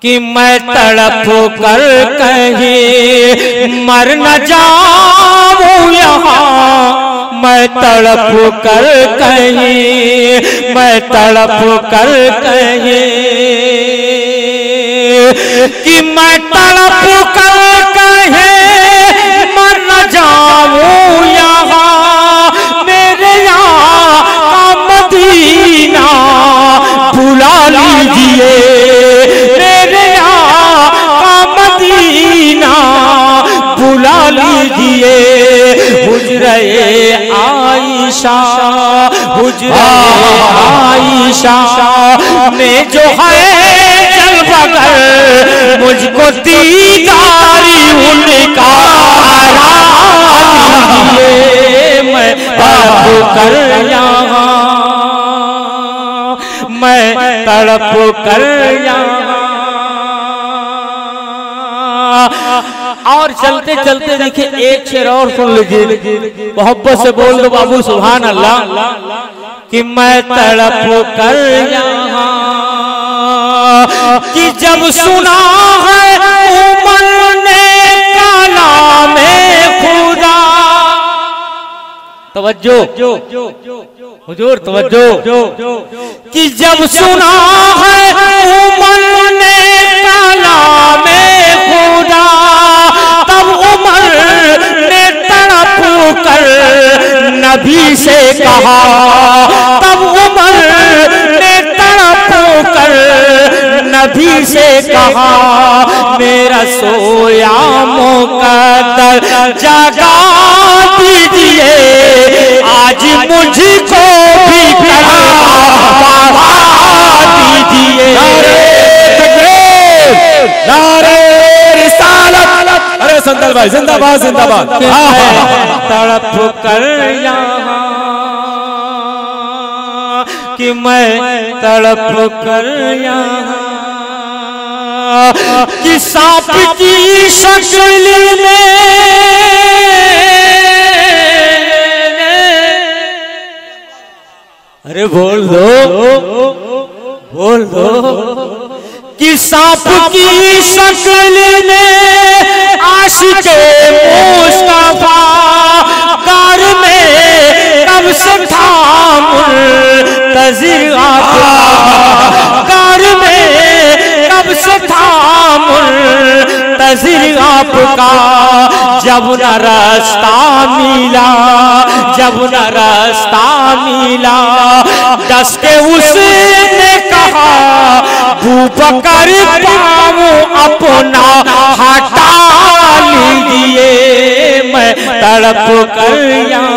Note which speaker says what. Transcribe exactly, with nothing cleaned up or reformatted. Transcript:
Speaker 1: कि मैं तड़प कर कहीं मर न जाऊं यहाँ, मैं तड़प कर कहीं, मैं तड़प कर कहीं, कि मैं तड़प कर कहीं मर न जाऊं यहाँ, मेरे यहाँ का मदीना बुला लीजिए, मेरे यहाँ का मदीना बुला लीजिए। हुजरे आयशा, हुजरे आयशा में जो है जलवगर, मुझको दीदारी उनका लीजिए। मैं तड़प कर यहाँ, मैं तड़प कर यहाँ। और चलते चलते देखिए एक शेर और सुन लीजिए, मोहब्बत से बोल दो बाबू सुभान अल्लाह, कि मैं तड़प कर यहाँ, कि जब सुना है उमर ने कलामे खुदा, तवज्जो हुजूर तवज्जो, कि जब सुना है उमर ने कलामे खुदा, तब उमर ने तड़प कर नबी से कहा, तब उमर ने तड़प कर नबी से कहा, मेरा सोया मुकद्दर जगा दीजिए, आज मुझको भी करवा दीजिए।
Speaker 2: नारे रिसालत, अरे संदल भाई जिंदाबाद जिंदाबाद।
Speaker 1: तड़प कर यहाँ, कि मैं तड़प कर यहाँ, कि सांप की शक्ल में, अरे बोल दो बोल दो, कि सांप की शक्ल में आशिके मुस्तफा, कार में कब से था मुंतज़िर आपका, कार में कब से था मुंतज़िर आपका, जब न रास्ता मिला, जब न रास्ता मिला, दस के उसने कहा बकर पाँव अपना हटा लीजिए। मैं तड़प कर यहाँ,